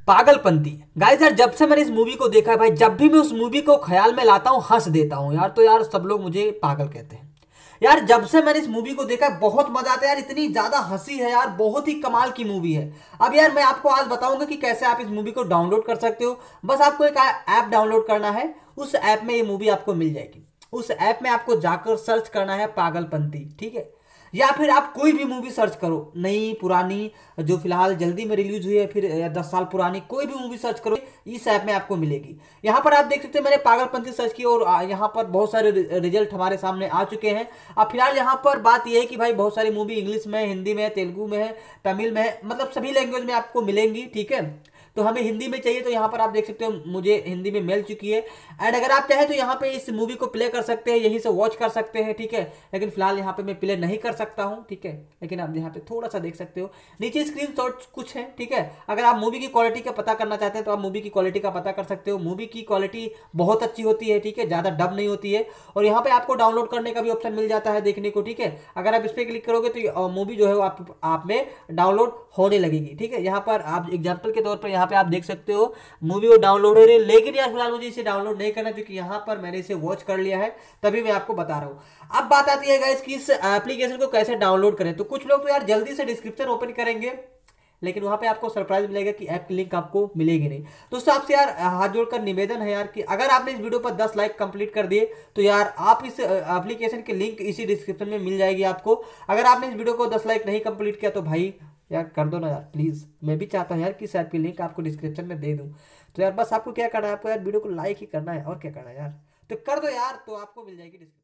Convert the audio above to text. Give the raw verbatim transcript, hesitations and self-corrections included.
पागलपंती। Guys यार जब से मैंने इस मूवी को देखा है भाई, जब भी मैं उस मूवी को ख्याल में लाता हूँ हंस देता हूँ यार। तो यार सब लोग मुझे पागल कहते हैं यार। जब से मैंने इस मूवी को देखा है बहुत मजा आता है यार, इतनी ज्यादा हंसी है यार, बहुत ही कमाल की मूवी है। अब यार मैं आपको आज बताऊंगा कि कैसे आप इस मूवी को डाउनलोड कर सकते हो। बस आपको एक ऐप डाउनलोड करना है, उस ऐप में ये मूवी आपको मिल जाएगी। उस ऐप में आपको जाकर सर्च करना है पागलपंती, ठीक है। या फिर आप कोई भी मूवी सर्च करो, नई पुरानी, जो फिलहाल जल्दी में रिलीज हुई है, फिर या दस साल पुरानी कोई भी मूवी सर्च करो, इस ऐप में आपको मिलेगी। यहाँ पर आप देख सकते हैं मैंने पागलपंती सर्च की और आ, यहाँ पर बहुत सारे रिजल्ट हमारे सामने आ चुके हैं। अब फिलहाल यहाँ पर बात यह है कि भाई बहुत सारी मूवी इंग्लिश में है, हिंदी में है, तेलुगु में है, तमिल में है, मतलब सभी लैंग्वेज में आपको मिलेंगी, ठीक है। तो हमें हिंदी में चाहिए तो यहाँ पर आप देख सकते हो मुझे हिंदी में मिल चुकी है। एंड अगर आप चाहें तो यहाँ पे इस मूवी को प्ले कर सकते हैं, यहीं से वॉच कर सकते हैं, ठीक है। लेकिन फिलहाल यहाँ पे मैं प्ले नहीं कर सकता हूँ, ठीक है। लेकिन आप यहाँ पे थोड़ा सा देख सकते हो, नीचे स्क्रीन शॉट कुछ है, ठीक है। अगर आप मूवी की क्वालिटी का पता करना चाहते हैं तो आप मूवी की क्वालिटी का पता कर सकते हो। मूवी की क्वालिटी बहुत अच्छी होती है, ठीक है, ज़्यादा डब नहीं होती है। और यहाँ पे आपको डाउनलोड करने का भी ऑप्शन मिल जाता है देखने को, ठीक है। अगर आप इस पर क्लिक करोगे तो मूवी जो है वो आप आप में डाउनलोड होने लगेगी, ठीक है। यहाँ पर आप एग्जाम्पल के तौर पर यहाँ पे आप देख सकते हो मूवी वो डाउनलोड हो रही है। लेकिन यार फिलहाल मुझे इसे डाउनलोड नहीं करना क्योंकि यहाँ पर मैंने इसे वॉच कर लिया है, तभी मैं आपको बता रहा हूँ। अब बात आती है गाइस कि इस एप्लीकेशन को कैसे डाउनलोड करें। तो कुछ लोग तो यार जल्दी से डिस्क्रिप्शन ओपन करेंगे, लेकिन वहां पे आपको सरप्राइज मिलेगा कि ऐप की लिंक आपको मिलेगी नहीं। दोस्तों आपसे यार हाथ जोड़कर निवेदन है यार कि अगर आपने इस वीडियो पर दस लाइक कंप्लीट कर दिए तो यार आप इस एप्लीकेशन की लिंक इसी डिस्क्रिप्शन में मिल जाएगी आपको। अगर आपने इस वीडियो को दस लाइक नहीं कंप्लीट किया तो भाई यार कर दो ना यार प्लीज़। मैं भी चाहता हूँ यार कि इस ऐप की लिंक आपको डिस्क्रिप्शन में दे दूँ। तो यार बस आपको क्या करना है, आपको यार वीडियो को लाइक ही करना है और क्या करना है यार। तो कर दो यार, तो आपको मिल जाएगी डिस्क्रिप्शन।